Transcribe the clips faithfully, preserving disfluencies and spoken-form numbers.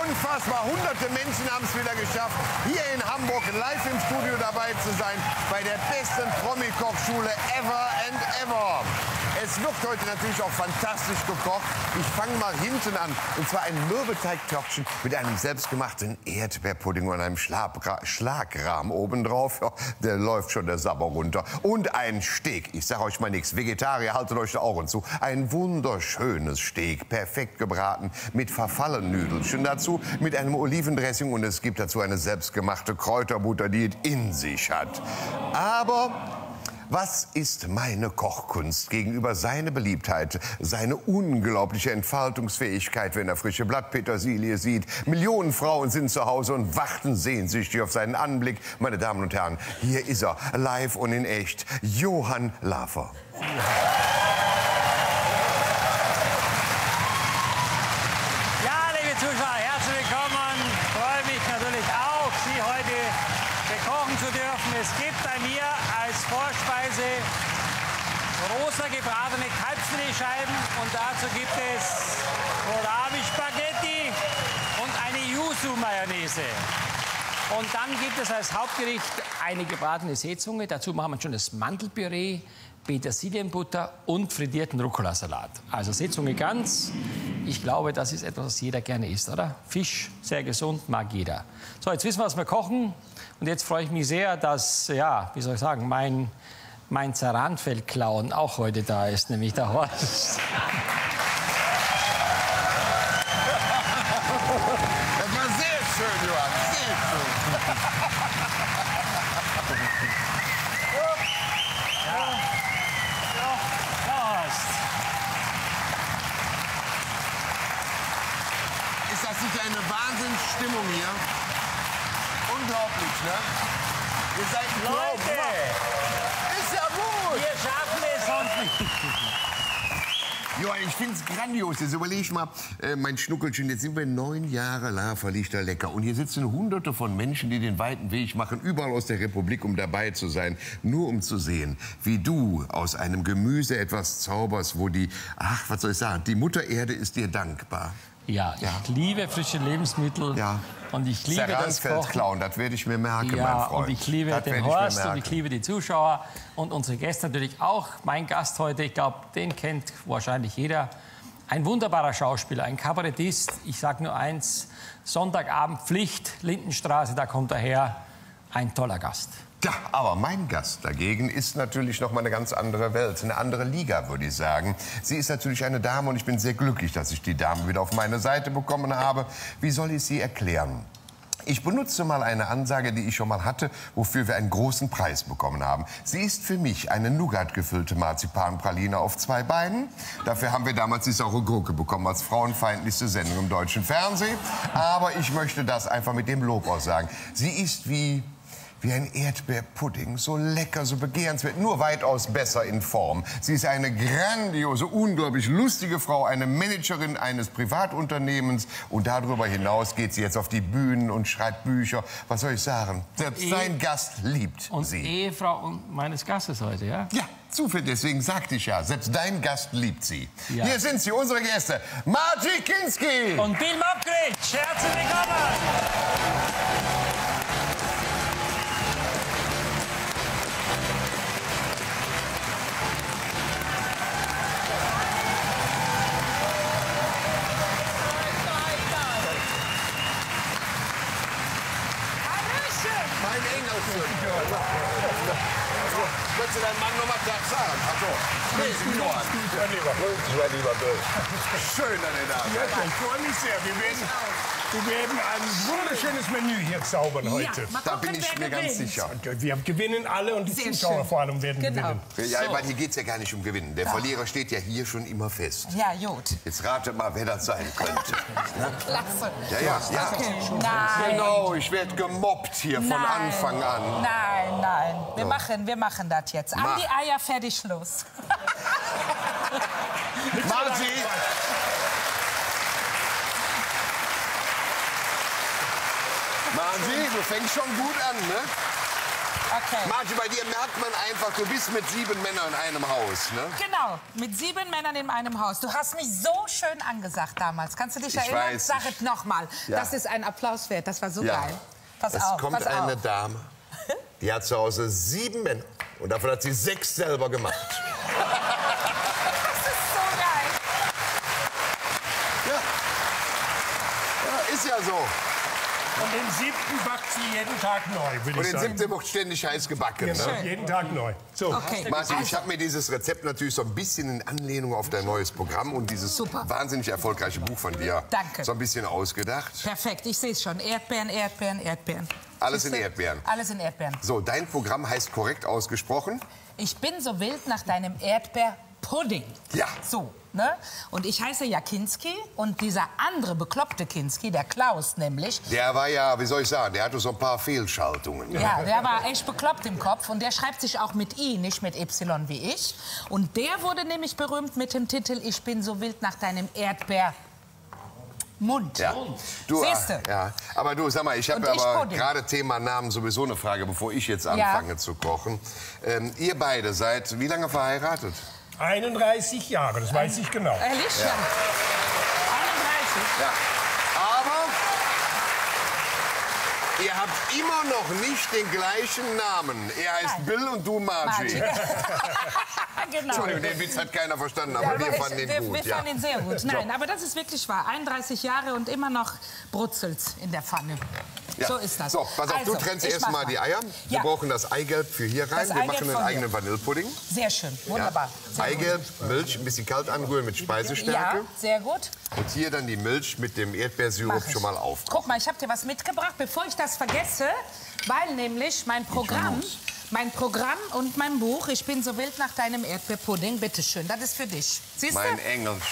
Unfassbar, hunderte Menschen haben es wieder geschafft, hier in Hamburg live im Studio dabei zu sein, bei der besten Promi-Kochschule ever and ever. Es wird heute natürlich auch fantastisch gekocht. Ich fange mal hinten an, und zwar ein Mürbeteigtöpfchen mit einem selbstgemachten Erdbeerpudding und einem Schlagra Schlagrahm obendrauf. Ja, der läuft schon der Sabber runter. Und ein Steak, ich sage euch mal nichts, Vegetarier, haltet euch die Ohren zu. Ein wunderschönes Steak, perfekt gebraten mit Verfallennüdelchen dazu, mit einem Olivendressing, und es gibt dazu eine selbstgemachte Kräuterbutter, die es in sich hat. Aber was ist meine Kochkunst gegenüber seiner Beliebtheit, seine unglaubliche Entfaltungsfähigkeit, wenn er frische Blattpetersilie sieht? Millionen Frauen sind zu Hause und warten sehnsüchtig auf seinen Anblick. Meine Damen und Herren, hier ist er, live und in echt, Johann Lafer. Ja, liebe Zuschauer, herzlich willkommen. Ich freue mich natürlich auch, Sie heute bekochen zu dürfen. Es gibt bei mir als Vorspeise rosa gebratene Kalbsfiletscheiben, und dazu gibt es Kohlrabi-Spaghetti und eine Yuzu-Mayonnaise. Und dann gibt es als Hauptgericht eine gebratene Seezunge. Dazu machen wir schon das Mandelpüree, Petersilienbutter und frittierten Rucola-Salat. Also Seezunge ganz. Ich glaube, das ist etwas, was jeder gerne isst, oder? Fisch, sehr gesund, mag jeder. So, jetzt wissen wir, was wir kochen. Und jetzt freue ich mich sehr, dass, ja, wie soll ich sagen, mein, mein Zaranfell-Clown auch heute da ist, nämlich der Horst. Das war sehr schön, Johann, sehr schön. Ja. Ja, Horst. Ist das nicht eine Wahnsinnsstimmung hier? Unglaublich, ne? Ihr seid ein Traum. Leute, Ist ja gut. wir schaffen es sonst nicht. Ja, ich finde es grandios. Jetzt überlege ich mal, äh, mein Schnuckelchen, jetzt sind wir neun Jahre Lafer, liegt da lecker. Und hier sitzen hunderte von Menschen, die den weiten Weg machen, überall aus der Republik, um dabei zu sein. Nur um zu sehen, wie du aus einem Gemüse etwas zauberst, wo die, ach, was soll ich sagen, die Mutter Erde ist dir dankbar. Ja, Ja. ich liebe frische Lebensmittel. Ja. Und ich liebe das Kochen. Clown, das werde ich mir merken, Ja, mein Freund. und ich liebe Das den werde ich mir Horst und merken. ich liebe die Zuschauer und unsere Gäste natürlich auch. Mein Gast heute, ich glaube, den kennt wahrscheinlich jeder. Ein wunderbarer Schauspieler, ein Kabarettist. Ich sage nur eins, Sonntagabend Pflicht, Lindenstraße, da kommt er her. Ein toller Gast. Ja, aber mein Gast dagegen ist natürlich noch mal eine ganz andere Welt, eine andere Liga, würde ich sagen. Sie ist natürlich eine Dame, und ich bin sehr glücklich, dass ich die Dame wieder auf meine Seite bekommen habe. Wie soll ich sie erklären? Ich benutze mal eine Ansage, die ich schon mal hatte, wofür wir einen großen Preis bekommen haben. Sie ist für mich eine Nougat-gefüllte Marzipanpraline auf zwei Beinen. Dafür haben wir damals die saure Gurke bekommen als frauenfeindlichste Sendung im deutschen Fernsehen. Aber ich möchte das einfach mit dem Lob aussagen. Sie ist wie... wie ein Erdbeerpudding, so lecker, so begehrenswert, nur weitaus besser in Form. Sie ist eine grandiose, unglaublich lustige Frau, eine Managerin eines Privatunternehmens, und darüber hinaus geht sie jetzt auf die Bühnen und schreibt Bücher. Was soll ich sagen? Selbst E- sein Gast liebt Und sie. Ehefrau meines Gastes heute, ja? Ja, zufällig, deswegen sagte ich ja, selbst dein Gast liebt sie. Ja. Hier sind sie, unsere Gäste, Margie Kinski. Und Bill Mockridge, herzlich willkommen! Mein Engelchen. Willst du deinen Mann noch mal Tag sagen? Ach so. Nee, Johann. Mein lieber, mein lieber Bill. Schön, deine Damen. Ja, ich freue mich sehr. Wir werden, wir werden ein wunderschönes Menü hier zaubern heute. Da bin ich mir ganz sicher. Und wir gewinnen alle, und die Sehr Zuschauer schön. vor allem werden Genau. gewinnen. Ja, ich meine, hier geht es ja gar nicht um Gewinnen. Der Verlierer steht ja hier schon immer fest. Ja, gut. Jetzt rate mal, wer das sein könnte. Klasse. Ja, ja, ja. Nein. Genau, ich werde gemobbt hier von Nein. Anfang an. Nein, nein. Wir, machen, wir machen das jetzt. An Mach. die Eier, fertig, Schluss. Margie! Margie, du fängst schon gut an, ne? Okay. Margie, bei dir merkt man einfach, du bist mit sieben Männern in einem Haus, ne? Genau, mit sieben Männern in einem Haus. Du hast mich so schön angesagt damals. Kannst du dich Ich erinnern? weiß. Sag es nochmal. Ja. Das ist ein Applaus wert. Das war so Ja. geil. Pass Es auf, kommt pass eine auf. Dame, die hat zu Hause sieben Männer. Und davon hat sie sechs selber gemacht. Das ist so geil. Ja. Ja, ist ja so. Und den siebten backt sie jeden Tag neu, würde Und ich den sagen. siebten wird ständig heiß gebacken. Genau, Ne? jeden Tag neu. So. Okay. Martin, ich Also, habe mir dieses Rezept natürlich so ein bisschen in Anlehnung auf dein neues Programm und dieses Super. wahnsinnig erfolgreiche Buch von dir Danke. so ein bisschen ausgedacht. perfekt, ich sehe es schon. Erdbeeren, Erdbeeren, Erdbeeren. Alles in Siehste? Erdbeeren. Alles in Erdbeeren. So, dein Programm heißt korrekt ausgesprochen. Ich bin so wild nach deinem Erdbeerpudding. Ja. So, ne? Und ich heiße ja Kinski und dieser andere bekloppte Kinski, der Klaus nämlich, Der war ja, wie soll ich sagen, der hatte so ein paar Fehlschaltungen. ja, der war echt bekloppt im Kopf und der schreibt sich auch mit I, nicht mit Y wie ich. Und der wurde nämlich berühmt mit dem Titel Ich bin so wild nach deinem Erdbeermund. Ja. Du, Siehste? äh, ja. Aber du, sag mal, ich habe Und ich aber Pudding. gerade Thema Namen sowieso eine Frage, bevor ich jetzt anfange zu kochen. Ähm, ihr beide seid wie lange verheiratet? einunddreißig Jahre, das weiß ich genau. Ehrlich? Ja. einunddreißig. Ja. Aber ihr habt immer noch nicht den gleichen Namen. Er heißt Nein. Bill und du Margie. Margie. Genau. Entschuldigung, den Witz hat keiner verstanden, aber Ja, wir aber fanden ich, den wir, gut. Wir ja. fanden ihn sehr gut. Nein, aber das ist wirklich wahr. einunddreißig Jahre und immer noch brutzelt's in der Pfanne. Ja. So ist das. So, pass auf, Also, du trennst ich erst mach mal die Eier. Wir Ja. brauchen das Eigelb für hier rein. Das Wir Eigelb machen einen von eigenen Vanillepudding. Sehr schön, wunderbar. Sehr Eigelb, Milch, ein bisschen kalt anrühren mit gut. Speisestärke. Ja, sehr gut. Und hier dann die Milch mit dem Erdbeersirup Mach ich. schon mal auf. Guck mal, ich habe dir was mitgebracht, bevor ich das vergesse, weil nämlich mein Programm, mein Programm und mein Buch, ich bin so wild nach deinem Erdbeerpudding, bitteschön, das ist für dich. Siehst du? Mein Engel. Also,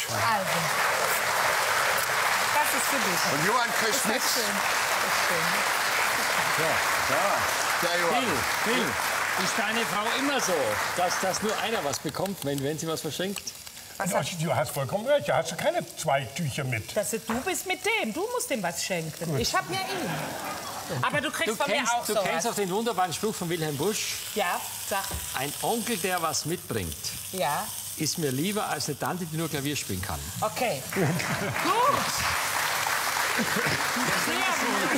das ist für dich. Und Johann kriegt Ist mit. das schön? Das ist schön. Ja, Johann. Bill, Bill, ist deine Frau immer so, dass, dass nur einer was bekommt, wenn, wenn sie was verschenkt? Was Ja, hat, du hast vollkommen recht, da hast du keine zwei Tücher mit. das ist, du bist mit dem, du musst ihm was schenken. Ich habe ja ihn. Aber du kriegst Du von kennst, mir auch du sowas. kennst auch den wunderbaren Spruch von Wilhelm Busch, Ja, sag. ein Onkel, der was mitbringt, Ja, ist mir lieber als eine Tante, die nur Klavier spielen kann. okay. Gut. Sehr gut.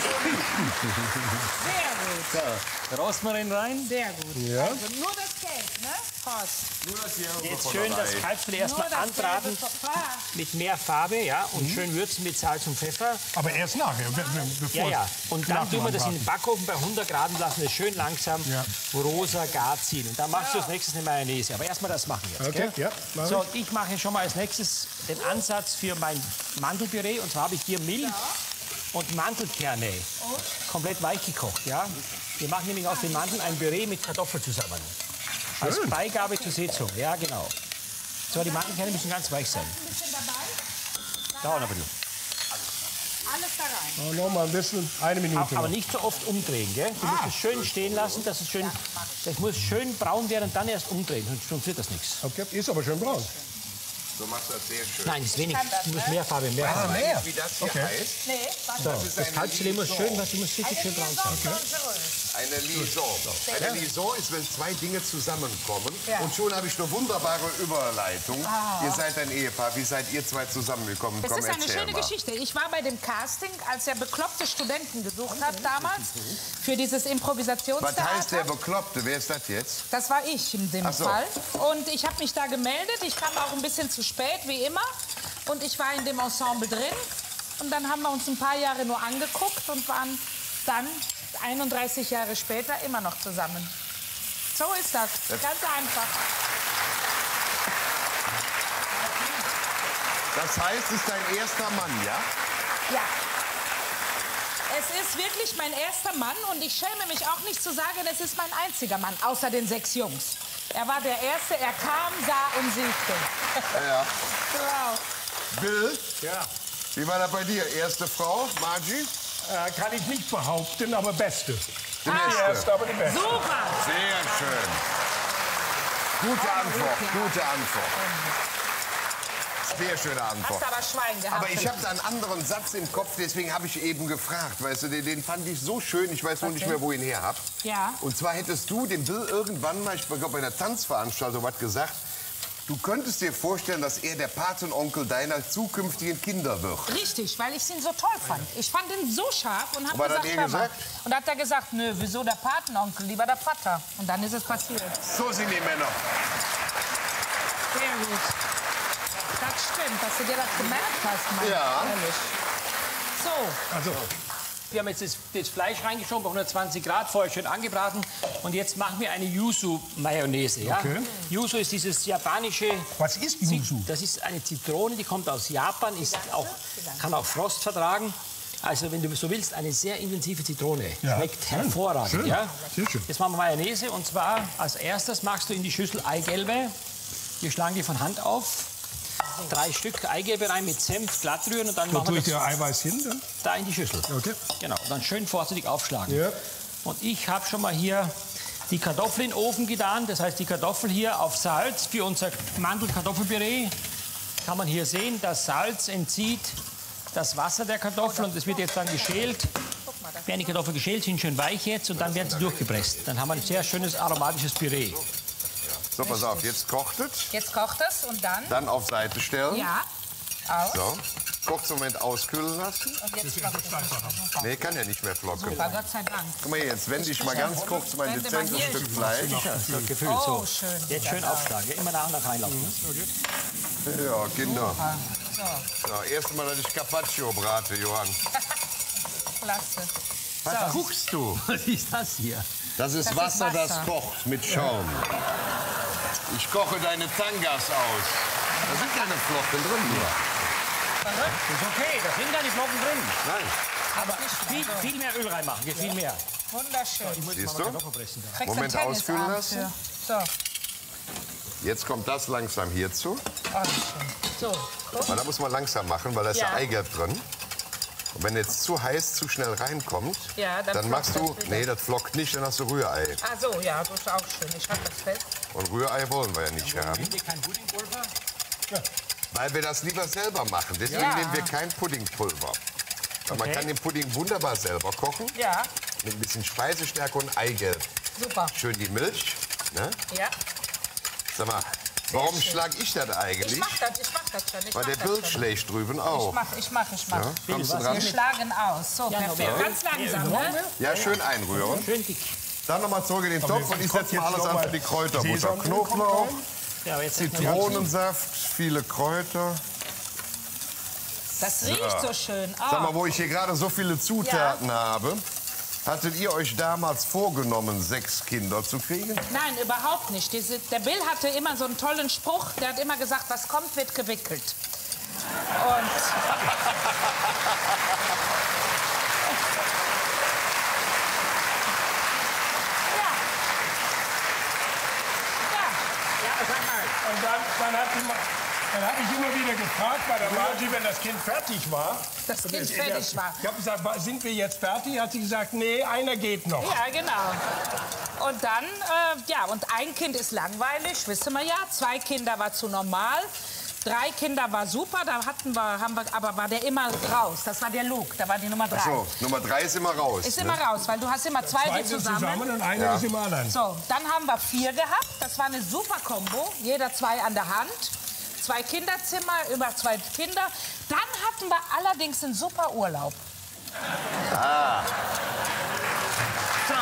Sehr gut. So, Rosmarin rein. Sehr gut. Ja. Also nur das Gelb, ne? Horst. Jetzt schön das Kalbsfilet erstmal Nur das anbraten Gelbe Papa. mit mehr Farbe, ja, und schön würzen mit Salz und Pfeffer. Aber erst nachher, be- be- bevor Ja, ja. Und dann nach dem tun wir das in den Anbraten. Backofen bei hundert Grad und lassen es schön langsam Ja. rosa gar ziehen. Und dann machst du als nächstes eine Mayonnaise. Aber erstmal das machen jetzt. Okay, gell? ja, mach So, und ich mache schon mal als nächstes den Ansatz für mein Mandelpüree. Und zwar habe ich hier Milch und Mandelkerne komplett weich gekocht. Ja? Wir machen nämlich aus den Mandeln ein Püree mit Kartoffeln zusammen. Als Beigabe zur Sitzung. Ja, genau. So, die Mandelkerne müssen ganz weich sein. Ein bisschen dabei. Dauert aber nur. Alles da rein. Oh, noch mal ein bisschen, eine Minute. Aber noch. nicht so oft umdrehen, gell? Du musst es schön stehen lassen, dass es schön, das muss schön braun werden und dann erst umdrehen, sonst sonst wird das nichts. Okay, ist aber schön braun. Du machst das sehr schön. Nein, ist wenig. kann das, Du musst ne? mehr Farbe, mehr Farbe. mehr. Wie das hier Okay. heißt? Nee, warte. So, das Kalbsfilet muss schön, das muss richtig schön braun sein. Eine Liaison. Eine Liaison ist, wenn zwei Dinge zusammenkommen. Ja. Und schon habe ich eine wunderbare Überleitung. Ihr seid ein Ehepaar. Wie seid ihr zwei zusammengekommen? Es Komm, ist eine erzähl schöne mal. Geschichte. Ich war bei dem Casting, als er bekloppte Studenten gesucht hat damals für dieses Improvisationstheater. Was heißt der Bekloppte? Wer ist das jetzt? Das war ich in dem Ach so. Fall. Und ich habe mich da gemeldet. Ich kam auch ein bisschen zu spät, wie immer. Und ich war in dem Ensemble drin. Und dann haben wir uns ein paar Jahre nur angeguckt und waren dann einunddreißig Jahre später immer noch zusammen. So ist das. Ganz einfach. Das heißt, es ist dein erster Mann, ja? Ja. Es ist wirklich mein erster Mann und ich schäme mich auch nicht zu sagen, es ist mein einziger Mann, außer den sechs Jungs. Er war der Erste, er kam, sah und siegte. Ja. Wow. Bill, Ja, wie war das bei dir? Erste Frau, Margie? äh, kann ich nicht behaupten, aber beste. Die Die beste. erste, aber die beste. Super. Sehr schön. Gute Antwort, gute Antwort. Sehr schöne Antwort. Hast aber Schwein gehabt. Aber ich habe da einen anderen Satz im Kopf, deswegen habe ich eben gefragt. Weißt du, den, den fand ich so schön, ich weiß nur Okay. nicht mehr, wo ich ihn her habe. Ja. Und zwar hättest du dem Bill irgendwann mal, ich glaube bei einer Tanzveranstaltung, was gesagt, du könntest dir vorstellen, dass er der Patenonkel deiner zukünftigen Kinder wird. Richtig, weil ich ihn so toll fand. Ich fand ihn so scharf und habe Was hat gesagt, er hör mal. gesagt? Und da hat er gesagt, nö, wieso der Patenonkel, lieber der Vater. Und dann ist es passiert. So sind die Männer. Sehr gut. Das stimmt, dass du dir das gemerkt hast, Mann. Ja. Ehrlich. So, Also, wir haben jetzt das, das Fleisch reingeschoben bei hundertzwanzig Grad, vorher schön angebraten. Und jetzt machen wir eine Yuzu-Mayonnaise. Ja? Okay. Yuzu ist dieses japanische... Was ist Yuzu? Das ist eine Zitrone, die kommt aus Japan, ist auch, kann auch Frost vertragen. Also, wenn du so willst, eine sehr intensive Zitrone. Ja. Schmeckt Schön. hervorragend. Schön. Ja? Sehr schön. Jetzt machen wir Mayonnaise. Und zwar als erstes machst du in die Schüssel Eigelbe. Wir schlagen die von Hand auf. Drei Stück Eigelbe rein mit Senf, glatt rühren und dann Wo machen tue wir ich das der Eiweiß hin dann? da in die Schüssel. Okay. Genau, und dann schön vorsichtig aufschlagen. Ja. Und ich habe schon mal hier die Kartoffeln in den Ofen getan. Das heißt, die Kartoffel hier auf Salz für unser Mandelkartoffelpüree. Kann man hier sehen, das Salz entzieht das Wasser der Kartoffel und es wird jetzt dann geschält. Werden die Kartoffeln geschält, sind schön weich jetzt und dann werden sie durchgepresst. Dann haben wir ein sehr schönes aromatisches Püree. So, pass auf, jetzt kocht es. jetzt kocht es und dann? Dann auf Seite stellen. Ja. Aus. So. Kurzen Moment auskühlen lassen. Und jetzt kocht es. Nee, kann ja nicht mehr flocken. Super, Gott sei Dank. Guck mal hier, jetzt wende ich mal ganz kurz mein Wende mal dezentes hier. Stück Fleisch. So, gefüllt, Oh, so. schön. Jetzt schön aufschlagen, ja, immer nach und nach reinlaufen. Ja, Kinder. So, Ja, erst mal, dass ich Carpaccio brate, Johann. klasse. Was guckst du? Was ist das hier? Das ist Das ist Wasser, das Wasser. kocht mit Schaum. Ich koche deine Tangas aus. Da sind keine Flocken drin, nur. Das ist okay, da sind keine Flocken drin. Nein. Aber viel, viel mehr Öl reinmachen, geht viel mehr. Wunderschön. Siehst du? Pressen da. Kriegst Moment einen auskühlen Tennisarm lassen. für. So, Jetzt kommt das langsam hierzu. oh, schön. So, guck. Weil da muss man langsam machen, weil da ist ja, Ja. Eigelb drin. Und wenn jetzt zu heiß, zu schnell reinkommt, Ja, dann dann machst flockt du... das wieder. Nee, das flockt nicht, dann hast du Rührei. Ah, so, ja, das ist auch schön. Ich hab das fest. Und Rührei wollen wir ja nicht haben, Habt ihr kein Puddingpulver? weil wir das lieber selber machen. Deswegen Ja. nehmen wir kein Puddingpulver. Weil man Okay. kann den Pudding wunderbar selber kochen, Ja, mit ein bisschen Speisestärke und Eigelb. super. Schön die Milch. Ne? Ja. Sag mal, warum schön. schlage ich das Ich eigentlich? mach das, ich mach das schon. Ich Weil mach der das Bild schon. schlägt drüben Ich auch. mach, ich mach, ich mach. Ja, kommst du was dran? Wir schlagen aus. So, Ja, perfekt. aber- Ganz langsam, ne? Ja, schön einrühren. Schön dick. Dann nochmal zurück in den Topf und ich kommt setze mal jetzt alles noch an mal für die Kräuterbutter. Sesamöl Knoblauch, kommt Ja, aber jetzt Zitronensaft, viele Kräuter. Das riecht so schön. Sag mal, Oh, wo ich hier gerade so viele Zutaten habe, hattet ihr euch damals vorgenommen, sechs Kinder zu kriegen? nein, überhaupt nicht. Diese, der Bill hatte immer so einen tollen Spruch. Der hat immer gesagt, was kommt, wird gewickelt. Und ja. Ja. Und dann, dann hat die, Ma- dann habe ich immer wieder gefragt bei der Margie, wenn das Kind fertig war. Das Kind ist- fertig war. Ich habe gesagt, "Wa- sind wir jetzt fertig? Hat sie gesagt, nee, einer geht noch. Ja, genau. Und dann, äh, ja, und ein Kind ist langweilig, wissen wir ja. Zwei Kinder war zu normal. Drei Kinder war super, da hatten wir, haben wir, aber war der immer raus. Das war der Luke, da war die Nummer drei. So, Nummer drei ist immer raus. Ist ne? immer raus, weil du hast immer zwei, Zwei die sind zusammen. zusammen und einer Ja. ist im anderen. So, dann haben wir vier gehabt. Das war eine super Kombo. Jeder zwei an der Hand. Zwei Kinderzimmer, über zwei Kinder. Dann hatten wir allerdings einen super Urlaub. Ah. So.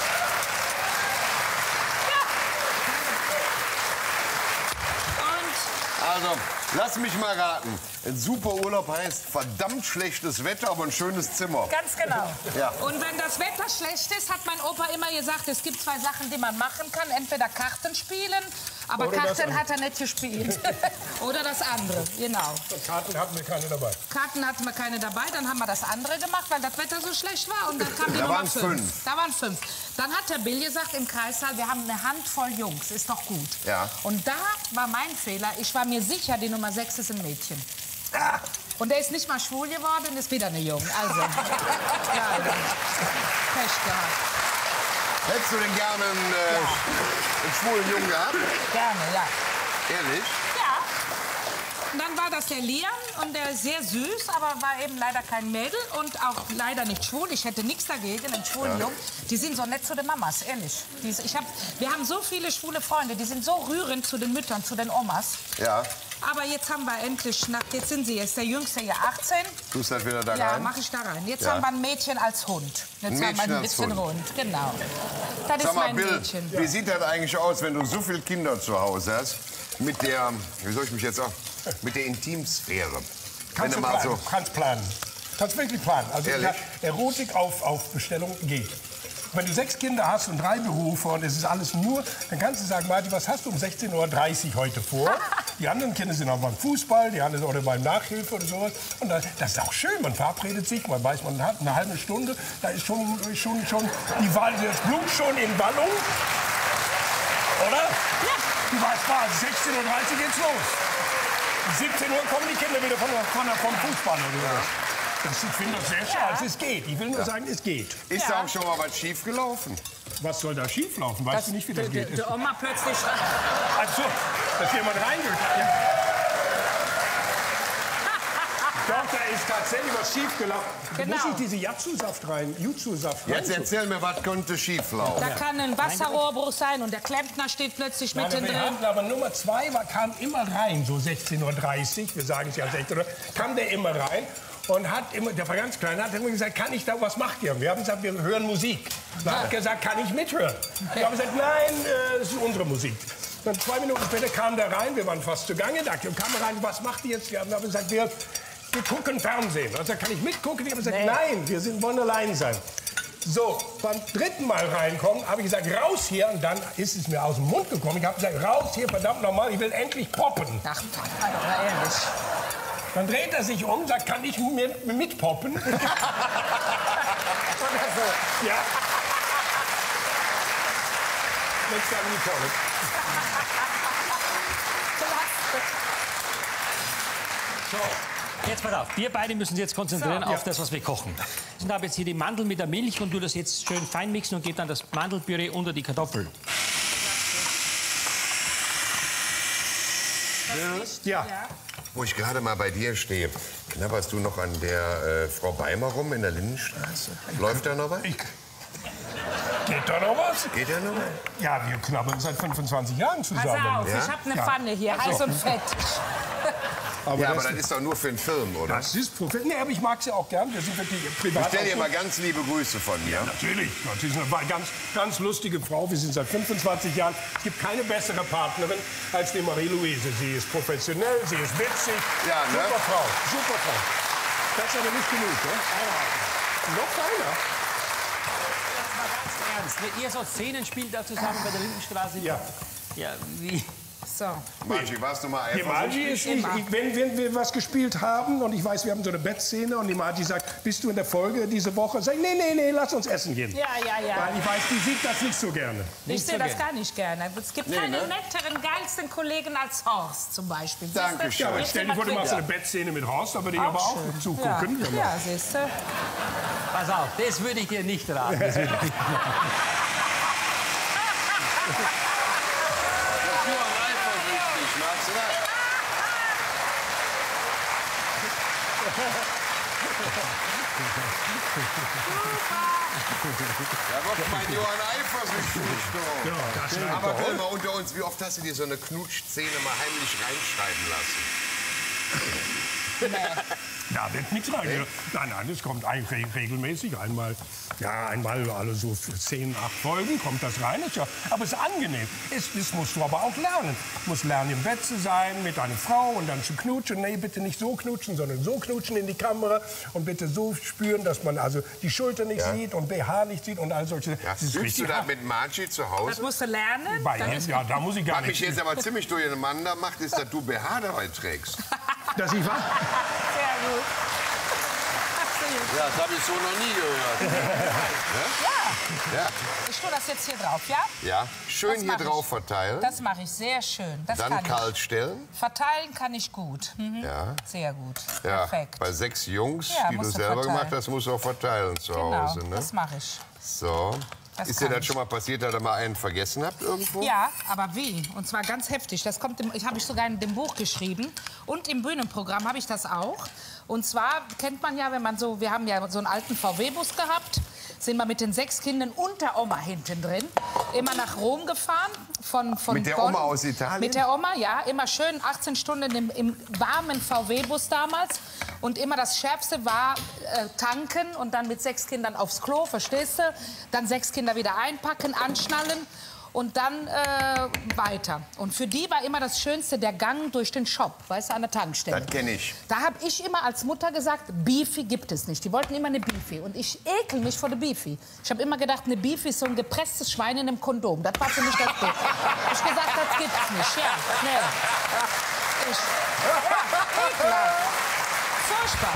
Also, lass mich mal raten. Ein super Urlaub heißt verdammt schlechtes Wetter, aber ein schönes Zimmer. Ganz genau. Ja. Und wenn das Wetter schlecht ist, hat mein Opa immer gesagt, es gibt zwei Sachen, die man machen kann. Entweder Karten spielen, aber Oder das Karten andere. hat er nicht gespielt. Oder das andere, genau. Karten hatten wir keine dabei. Karten hatten wir keine dabei, dann haben wir das andere gemacht, weil das Wetter so schlecht war. Und dann kam die Da Nummer waren fünf. fünf. Da waren fünf. Dann hat der Bill gesagt im Kreissaal, wir haben eine Handvoll Jungs, ist doch gut. Ja. Und da war mein Fehler, ich war mir sicher, die Nummer sechs ist ein Mädchen. Ah. Und der ist nicht mal schwul geworden, ist wieder eine Junge. Also, ja, Pech gehabt. Hättest du denn gerne einen, äh, einen schwulen Jungen gehabt? Gerne, ja. Ehrlich? Ja. Und dann war das der Liam und der ist sehr süß, aber war eben leider kein Mädel und auch leider nicht schwul. Ich hätte nichts dagegen, einen schwulen Jungen. Die sind so nett zu den Mamas, ehrlich. Die, ich hab, wir haben so viele schwule Freunde, die sind so rührend zu den Müttern, zu den Omas. Ja. Aber jetzt haben wir endlich, nach, jetzt sind sie, jetzt der Jüngste ja achtzehn. Tust du das wieder da Ja, rein? mache ich da rein. Jetzt Ja. haben wir ein Mädchen als Hund. Jetzt Ein haben wir Mädchen ein als bisschen Hund. Hund, genau. Das Sag ist mal, mein Bill, Mädchen. wie sieht das eigentlich aus, wenn du so viele Kinder zu Hause hast? Mit der, wie soll ich mich jetzt auch, mit der Intimsphäre. Wenn Kannst du du mal planen, so, kannst planen. Kannst wirklich planen. Also Ehrlich? ja, Erotik auf, auf Bestellung geht. Wenn du sechs Kinder hast und drei Berufe und es ist alles nur, dann kannst du sagen, Martin, was hast du um sechzehn Uhr dreißig heute vor? Die anderen Kinder sind auch beim Fußball, die anderen oder beim Nachhilfe oder sowas. Und das, das ist auch schön, man verabredet sich, man weiß, man hat eine halbe Stunde, da ist schon, schon, schon die Wahl, das Blut schon in Wallung. Oder? Ja. Du weißt, was, sechzehn Uhr dreißig geht's los. siebzehn Uhr kommen die Kinder wieder von, der- von, der- vom Fußball oder sowas. Das, ich finde das sehr schade. Also es geht. Ich will nur sagen, es geht. ist da auch schon mal was schief gelaufen? Was soll da schieflaufen? Weißt du nicht, wie das die, geht? die Oma plötzlich... Ach so, dass jemand reingeht. Ja. Doch, da ist tatsächlich was schiefgelaufen. Genau. Muss ich diese Jutsu-Saft rein? Jutsu-Saft Jetzt rein? erzähl mir, was könnte schief laufen? Da kann ein Wasserrohrbruch sein und der Klempner steht plötzlich Nein, wir mittendrin. hatten aber Nummer zwei war, kam immer rein, so sechzehn Uhr dreißig, wir sagen es ja sechzehn Uhr, kam der immer rein und hat immer, der war ganz klein, hat immer gesagt, kann ich da, was macht ihr? Wir haben gesagt, wir hören Musik. Dann hat er gesagt, kann ich mithören? Wir haben gesagt, nein, äh, das ist unsere Musik. Dann zwei Minuten später kam der rein, wir waren fast zugange, da kam er rein, was macht ihr jetzt? Wir haben gesagt, wir, wir gucken Fernsehen. Also kann ich mitgucken? Ich habe gesagt, nein, wir sind, wollen allein sein. So, beim dritten Mal reinkommen, habe ich gesagt, raus hier. Und dann ist es mir aus dem Mund gekommen. Ich habe gesagt, raus hier, verdammt nochmal, ich will endlich poppen. Ach, Papa, ehrlich. Dann dreht er sich um, sagt, kann ich mit, mitpoppen? Oder so. Ja. Next time you call it. So, jetzt pass auf. Wir beide müssen uns jetzt konzentrieren So, auf ja. das, was wir kochen. Ich habe jetzt hier die Mandel mit der Milch und du das jetzt schön fein mixen und gebe dann das Mandelpüree unter die Kartoffeln. Ja. Wo ich gerade mal bei dir stehe, knabberst du noch an der äh, Frau Beimer rum in der Lindenstraße? Läuft da noch was? Ich, geht da noch was? Geht da noch was? Ja, wir knabbern seit fünfundzwanzig Jahren Pass zusammen. auf, Ja? ich habe eine Ja. Pfanne hier, heiß und fett. Aber Ja, das, aber das ist doch nur für einen Film, oder? das ist professionell. Nee, aber ich mag sie auch gern. Wir sind wirklich privat. Stell dir auch mal ganz liebe Grüße von mir. Natürlich, sie ist eine ganz, ganz lustige Frau. Wir sind seit fünfundzwanzig Jahren. Es gibt keine bessere Partnerin als die Marie-Louise. Sie ist professionell, sie ist witzig. Ja, ne? Super Frau, super Frau. Das ist aber nicht genug, ne? Noch feiner. Jetzt mal ganz ernst. Wenn ihr so Szenen spielt da zusammen bei der Lindenstraße. Ja. Ja, wie? So. Margie, warst du mal Die Margie ist nicht, Immer. ich, wenn, wenn wir was gespielt haben und ich weiß, wir haben so eine Bettszene und die Margie sagt, bist du in der Folge diese Woche? Sag ich, nee, nee, nee, lass uns essen gehen. Ja, ja, ja. Weil ich weiß, die sieht das nicht so gerne. Ich sehe das gar nicht gerne. Es gibt keine ne? netteren, geilsten Kollegen als Horst zum Beispiel. Siehst du? Dankeschön. Ja, aber Jetzt stell dir immer vor, du machst Kinder. eine Bettszene mit Horst, aber die aber auch schön. zugucken. Ja, ja siehst du. Pass auf, das würde ich dir nicht raten. Das würde ich nicht machen. Magst du das? Ja, doch, mein Johann eifersüchtig doch. Ja, das ist Aber toll. will mal unter uns, wie oft hast du dir so eine Knutschszene mal heimlich reinschreiben lassen? Da wird nichts rein. Nein, nein, das kommt eigentlich re- regelmäßig. Einmal, ja, einmal alle so für zehn, acht Folgen kommt das rein. Ist ja, aber es ist angenehm. Es, das musst du aber auch lernen. Du musst lernen, im Bett zu sein mit deiner Frau und dann zu knutschen. Nee, bitte nicht so knutschen, sondern so knutschen in die Kamera. Und bitte so spüren, dass man also die Schulter nicht Ja. sieht und B H nicht sieht und all solche. Ja, Das ist übst richtig du da hart. mit Margie zu Das Hause? musst du lernen. Bei, Dann ist ja, da muss ich gar Was mich nicht. jetzt aber ziemlich durcheinander macht, ist, dass du B H dabei trägst. Dass ich was? sehr gut. Ja, das habe ich so noch nie gehört. Ja, Ja, ich tue das jetzt hier drauf, ja? ja. Schön Das hier mach ich. drauf verteilen. Das mache ich sehr schön. Das Dann kann kalt stellen. ich. Verteilen kann ich gut. Mhm. Ja. Sehr gut. Ja, Perfekt. bei sechs Jungs, Ja, die du musst du selber verteilen. gemacht hast, musst du auch verteilen zu Genau, Hause. Ne? das mache ich. So, Das Ist dir kann das ich. schon mal passiert, dass ihr mal einen vergessen habt irgendwo? Ja, aber wie? Und zwar ganz heftig. Das kommt im, ich habe ich sogar in dem Buch geschrieben. Und im Bühnenprogramm habe ich das auch. Und zwar kennt man ja, wenn man so, wir haben ja so einen alten V W-Bus gehabt, sind wir mit den sechs Kindern und der Oma hinten drin, immer nach Rom gefahren. Von, von Mit der Bonn. Oma aus Italien? Mit der Oma, ja. Immer schön achtzehn Stunden im, im warmen V W-Bus damals. Und immer das Schärfste war äh, tanken und dann mit sechs Kindern aufs Klo, verstehst du? Dann sechs Kinder wieder einpacken, anschnallen und dann äh, weiter. Und für die war immer das Schönste der Gang durch den Shop, weißt du, an der Tankstelle. Das kenne ich. Da habe ich immer als Mutter gesagt, Beefy gibt es nicht. Die wollten immer eine Beefy. Und ich ekel mich vor der Beefy. Ich habe immer gedacht, eine Beefy ist so ein gepresstes Schwein in einem Kondom. Das war für mich das Bild. Ich habe gesagt, das gibt's nicht. Ja, nee. Ich, ja, ekelhaft. Furchtbar.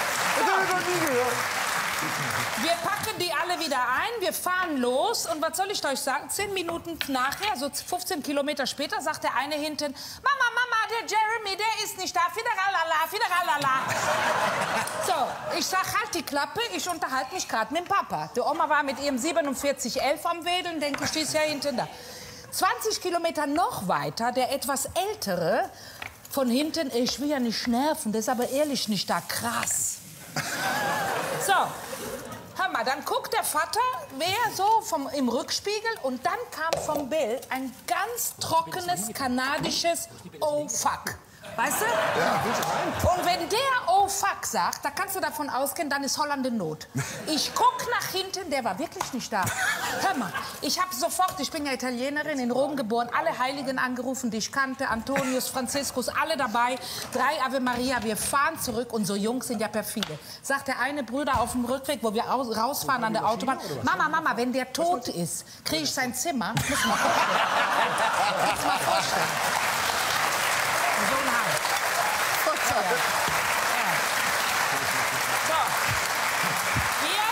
Wir packen die alle wieder ein, wir fahren los und was soll ich euch sagen? Zehn Minuten nachher, so fünfzehn Kilometer später, sagt der eine hinten, Mama, Mama, der Jeremy, der ist nicht da, fideralala, fideralala. So, ich sag, halt die Klappe, ich unterhalte mich gerade mit dem Papa. Die Oma war mit ihrem siebenundvierzig elf am Wedeln, denke ich, die ist ja hinten da. zwanzig Kilometer noch weiter, der etwas ältere, von hinten, ich will ja nicht nerven, das ist aber ehrlich nicht da, krass. So, hör mal, dann guckt der Vater, wer so vom, im Rückspiegel und dann kam vom Bill ein ganz trockenes kanadisches Oh fuck. Weißt du? Ja. Und wenn der Oh fuck sagt, da kannst du davon ausgehen, dann ist Holland in Not. Ich guck nach hinten, der war wirklich nicht da. Hör mal, ich habe sofort, ich bin ja Italienerin, in Rom geboren, alle Heiligen angerufen, die ich kannte, Antonius, Franziskus, alle dabei. Drei Ave Maria, wir fahren zurück, unsere Jungs sind ja perfide. Sagt der eine Bruder auf dem Rückweg, wo wir rausfahren an der Autobahn, Mama, Mama, wenn der tot ist, kriege ich sein Zimmer. Muss mal vorstellen. Muss mal vorstellen. So ein Hang. Ja, ja. Ja. So. Hier.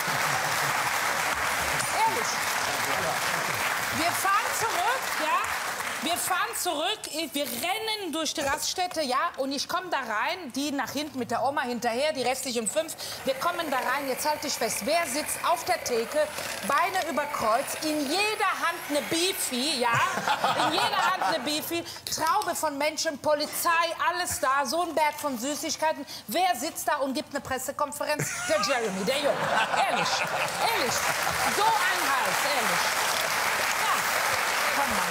Ehrlich. Wir fahren zurück, ja. Wir fahren zurück, wir rennen durch die Raststätte, ja, und ich komme da rein, die nach hinten mit der Oma hinterher, die restlichen fünf. Wir kommen da rein, jetzt halte ich fest, wer sitzt auf der Theke, Beine über Kreuz, in jeder Hand eine Beefy, ja, in jeder Hand eine Beefy, Traube von Menschen, Polizei, alles da, so ein Berg von Süßigkeiten. Wer sitzt da und gibt eine Pressekonferenz? Der Jeremy, der Junge. Ehrlich, ehrlich, so ein Hals, ehrlich. Ja, komm mal.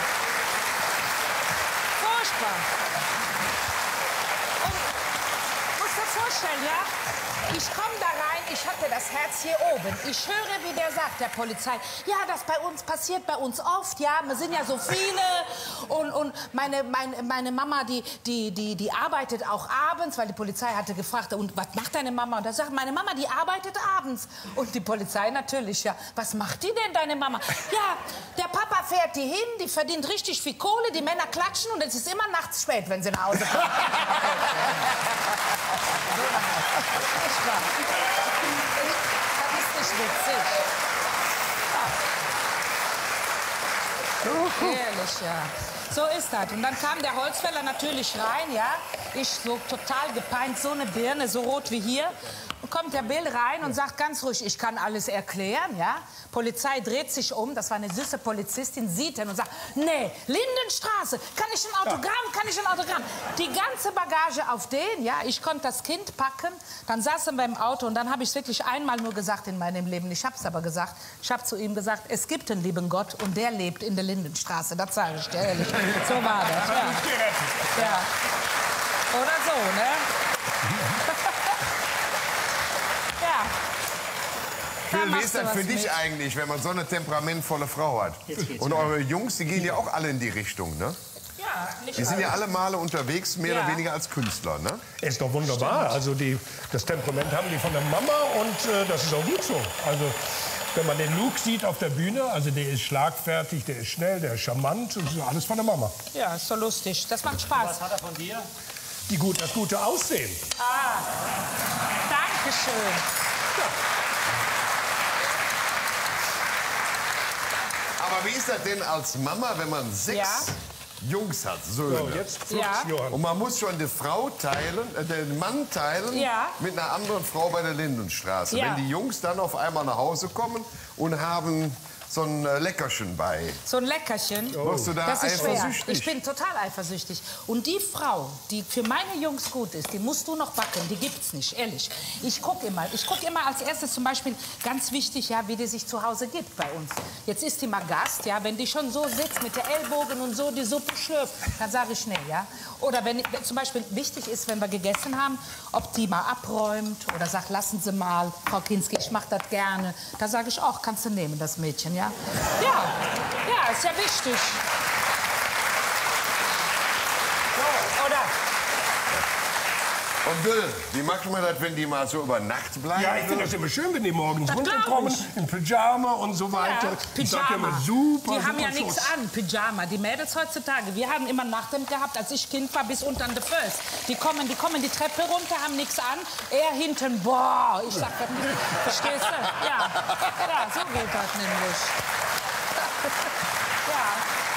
Und musst dir vorstellen, ja, ich komme da rein, ich hatte das Herz hier oben. Ich höre, wie der sagt, der Polizei, ja, das bei uns passiert bei uns oft, ja, wir sind ja so viele. Und, und meine, meine, meine Mama, die, die, die, die arbeitet auch abends, weil die Polizei hatte gefragt, und was macht deine Mama? Und da sagt meine Mama, die arbeitet abends. Und die Polizei natürlich, ja, was macht die denn, deine Mama? Ja, der Papa fährt die hin, die verdient richtig viel Kohle, die Männer klatschen und es ist immer nachts spät, wenn sie nach Hause kommen. Echt wahr. Das ist nicht witzig. Ja. Ehrlich, ja. So ist das. Und dann kam der Holzfäller natürlich rein, ja. Ich so total gepeint, so eine Birne, so rot wie hier. Und kommt der Bill rein und sagt ganz ruhig, ich kann alles erklären, ja. Polizei dreht sich um, das war eine süße Polizistin, sieht ihn und sagt, nee, Lindenstraße, kann ich ein Autogramm, kann ich ein Autogramm? Die ganze Bagage auf den, ja, ich konnte das Kind packen, dann saßen wir im Auto und dann habe ich es wirklich einmal nur gesagt in meinem Leben, ich habe es aber gesagt, ich habe zu ihm gesagt, es gibt einen lieben Gott und der lebt in der Lindenstraße, das sage ich dir ehrlich, so war das, ja. Ja. Oder so, ne? Ja. Phil, wie ist das für dich mit. eigentlich, wenn man so eine temperamentvolle Frau hat? Und eure Jungs, die gehen ja auch alle in die Richtung, ne? Ja, nicht die sind ja alle Male unterwegs, mehr ja. oder weniger als Künstler, ne? Ist doch wunderbar. Stimmt. Also die, das Temperament haben die von der Mama und äh, das ist auch gut so. Also wenn man den Luke sieht auf der Bühne, also der ist schlagfertig, der ist schnell, der ist charmant, das ist alles von der Mama. Ja, ist so lustig. Das macht Spaß. Was hat er von dir? Die gut, das gute Aussehen. Ah, danke schön. Ja. Aber wie ist das denn als Mama, wenn man sechs ja. Jungs hat, Söhne? So, jetzt ja. Und man muss schon die Frau teilen, äh, den Mann teilen ja. mit einer anderen Frau bei der Lindenstraße. Ja. Wenn die Jungs dann auf einmal nach Hause kommen und haben so ein äh, Leckerchen bei. So ein Leckerchen. Oh. Warst du da Das ist schwer. eifersüchtig? Ich bin total eifersüchtig. Und die Frau, die für meine Jungs gut ist, die musst du noch backen. Die gibt's nicht, ehrlich. Ich gucke immer. Ich gucke immer als erstes zum Beispiel, ganz wichtig, ja, wie die sich zu Hause gibt bei uns. Jetzt ist die mal Gast, ja. Wenn die schon so sitzt mit der Ellbogen und so die Suppe schlürft, dann sage ich nee, ja. Oder wenn, wenn zum Beispiel wichtig ist, wenn wir gegessen haben, ob die mal abräumt oder sagt, lassen Sie mal, Frau Kinski, ich mache das gerne. Da sage ich auch, kannst du nehmen, das Mädchen, ja. Ja, ja, ist ja wichtig. So, oder? Und Bill, wie macht man das, wenn die mal so über Nacht bleiben? Ja, ich finde das immer schön, wenn die morgens Das glaub runterkommen, ich. in Pyjama und so weiter. Ja, Ich sag ja Pyjama. immer super, Die haben super ja nichts Schuss. an, Pyjama. Die Mädels heutzutage, wir haben immer Nachthemd gehabt, als ich Kind war, bis unter den First. Die kommen, die kommen die Treppe runter, haben nichts an. Er hinten, boah, ich sag das nicht. Verstehst du? Ja, ja, so geht das nämlich. Ja.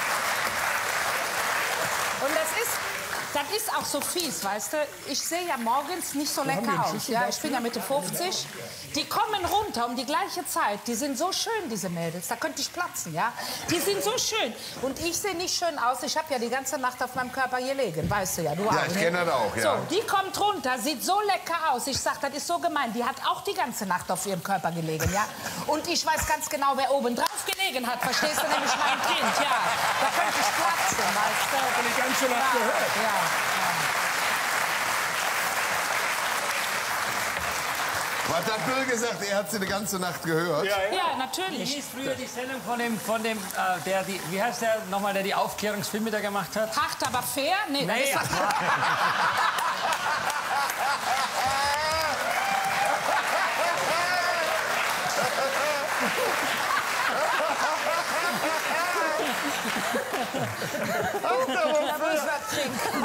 Und das ist, das ist auch so fies, weißt du. Ich sehe ja morgens nicht so lecker aus. Ja, ich bin ja Mitte fünfzig. Die kommen runter um die gleiche Zeit. Die sind so schön, diese Mädels. Da könnte ich platzen, ja. Die sind so schön. Und ich sehe nicht schön aus. Ich habe ja die ganze Nacht auf meinem Körper gelegen. Weißt du ja, du auch. Ja, ich kenne das auch, ja. So, die kommt runter, sieht so lecker aus. Ich sag, das ist so gemein. Die hat auch die ganze Nacht auf ihrem Körper gelegen, ja. Und ich weiß ganz genau, wer oben drauf gelegen hat. Verstehst du, nämlich mein Kind, ja. Da könnte ich platzen, weißt du. Und die ganze Nacht Ja, gehört. ja. Was hat Bill gesagt? Er hat sie die ganze Nacht gehört. Ja, Wie natürlich. hieß früher die Sendung von dem, von dem äh, der die, wie heißt der nochmal, der die Aufklärungsfilme da gemacht hat? Hart, aber fair? Nee, das Nee, ist Da muss ich was trinken.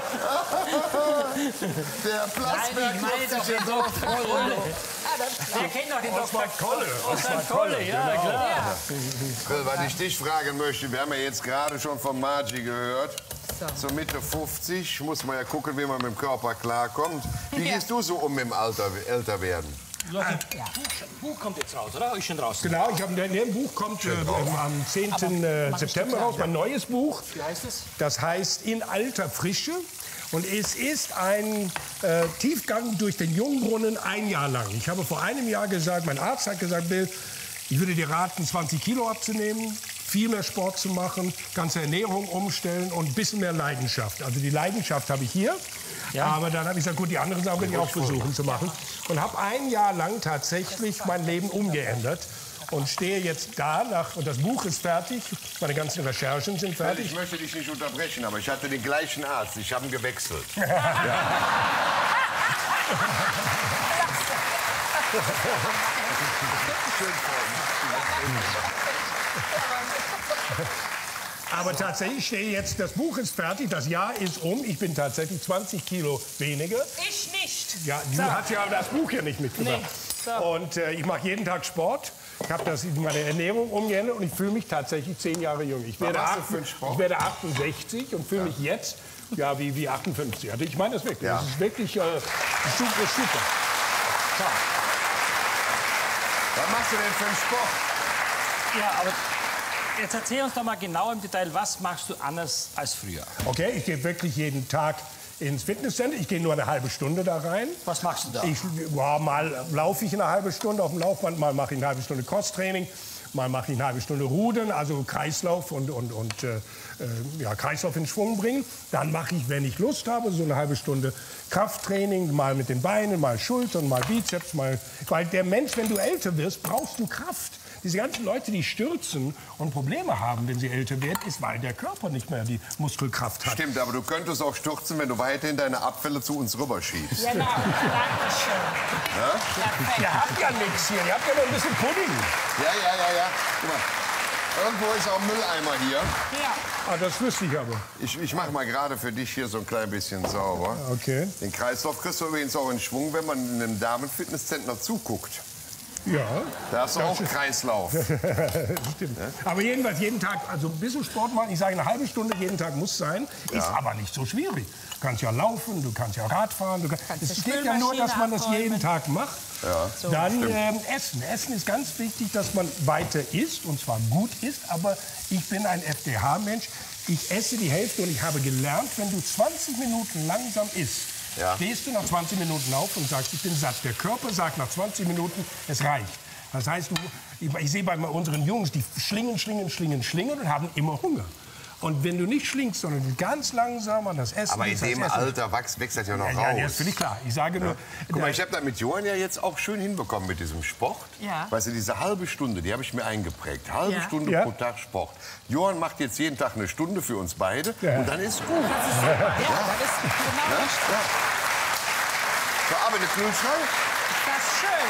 Der Plasberg ich meine macht doch sich den jetzt auch voll. Der kennt doch den Doktor Kolle. Oswald Kolle, ja, klar. Bill, was ich dich fragen möchte, wir haben ja jetzt gerade schon von Margie gehört. So. So Mitte fünfzig muss man ja gucken, wie man mit dem Körper klarkommt. Wie Ja. gehst du so um mit dem Alter, älter werden? Das Buch kommt jetzt raus, oder? Ist schon draußen. Genau, ich habe ein Buch kommt äh, am zehnten äh, September raus, mein neues Buch. Wie heißt es? Das heißt In alter Frische. Und es ist ein äh, Tiefgang durch den Jungbrunnen ein Jahr lang. Ich habe vor einem Jahr gesagt, mein Arzt hat gesagt, Bill, ich würde dir raten, zwanzig Kilo abzunehmen, viel mehr Sport zu machen, ganze Ernährung umstellen und ein bisschen mehr Leidenschaft. Also die Leidenschaft habe ich hier. Ja. Aber dann habe ich gesagt, gut, die anderen Sachen will ich auch versuchen zu machen. Und habe ein Jahr lang tatsächlich mein Leben umgeändert. Und stehe jetzt da nach, und das Buch ist fertig, meine ganzen Recherchen sind Ich fertig. möchte dich nicht unterbrechen, aber ich hatte den gleichen Arzt. Ich habe ihn gewechselt. Aber tatsächlich stehe jetzt, das Buch ist fertig, das Jahr ist um. Ich bin tatsächlich zwanzig Kilo weniger. Ich nicht. Ja, du hast ja das Buch ja nicht mitgebracht. Nee. So. Und äh, ich mache jeden Tag Sport. Ich habe das in meine Ernährung umgeändert und ich fühle mich tatsächlich zehn Jahre jünger. Ich werde, machst du acht- für einen Sport? ich werde achtundsechzig und fühle mich jetzt ja, wie, wie achtundfünfzig. Also ich meine das wirklich. Ja. Das ist wirklich äh, super, super. Was machst du denn für einen Sport? Ja, aber jetzt erzähl uns doch mal genau im Detail, was machst du anders als früher? Okay, ich gehe wirklich jeden Tag ins Fitnesscenter. Ich gehe nur eine halbe Stunde da rein. Was machst du da? Ich, ja, mal laufe ich eine halbe Stunde auf dem Laufband, mal mache ich eine halbe Stunde Crosstraining, mal mache ich eine halbe Stunde Rudern, also Kreislauf und, und, und äh, äh, ja, Kreislauf in Schwung bringen. Dann mache ich, wenn ich Lust habe, so eine halbe Stunde Krafttraining, mal mit den Beinen, mal Schultern, mal Bizeps, mal... Weil der Mensch, wenn du älter wirst, brauchst du Kraft. Diese ganzen Leute, die stürzen und Probleme haben, wenn sie älter werden, ist, weil der Körper nicht mehr die Muskelkraft hat. Stimmt, aber du könntest auch stürzen, wenn du weiterhin deine Abfälle zu uns rüberschiebst. Genau, danke schön. Ihr habt ja nichts hier, ihr habt ja nur ein bisschen Pudding. Ja, ja, ja, ja. Guck mal. Irgendwo ist auch ein Mülleimer hier. Ja. Ah, das wüsste ich aber. Ich, ich mache mal gerade für dich hier so ein klein bisschen sauber. Okay. Den Kreislauf kriegst du übrigens auch in Schwung, wenn man in einem Damenfitnesscenter zuguckt. Ja. Da hast du auch Kreislauf. Stimmt. Aber jedenfalls jeden Tag, also ein bisschen Sport machen, ich sage eine halbe Stunde jeden Tag muss sein, ist Ja. aber nicht so schwierig. Du kannst ja laufen, du kannst ja Rad fahren. Du kannst, Kannst es die geht ja nur, dass man das Spülmaschine jeden Tag macht. Ja. So. Dann ähm, Essen. Essen ist ganz wichtig, dass man weiter isst und zwar gut isst. Aber ich bin ein F D H-Mensch. Ich esse die Hälfte und ich habe gelernt, wenn du zwanzig Minuten langsam isst, Ja. stehst du nach zwanzig Minuten auf und sagst, ich bin satt. Der Körper sagt nach zwanzig Minuten, es reicht. Das heißt, du, ich, ich sehe bei unseren Jungs, die schlingen, schlingen, schlingen, schlingen und haben immer Hunger. Und wenn du nicht schlingst, sondern ganz langsam an das Essen... Aber in isst, das dem Essen- Alter wächst, wächst das ja noch Ja, raus. ja, das finde ich klar. Ich sage nur... Guck mal, ich habe da mit Johann ja jetzt auch schön hinbekommen mit diesem Sport. Ja. Weißt du, diese halbe Stunde, die habe ich mir eingeprägt. Halbe Ja. Stunde Ja. pro Tag Sport. Johann macht jetzt jeden Tag eine Stunde für uns beide Ja. und dann ist gut. Ja, das ist genau richtig. So, aber der Kühlschrank, Das ist schön.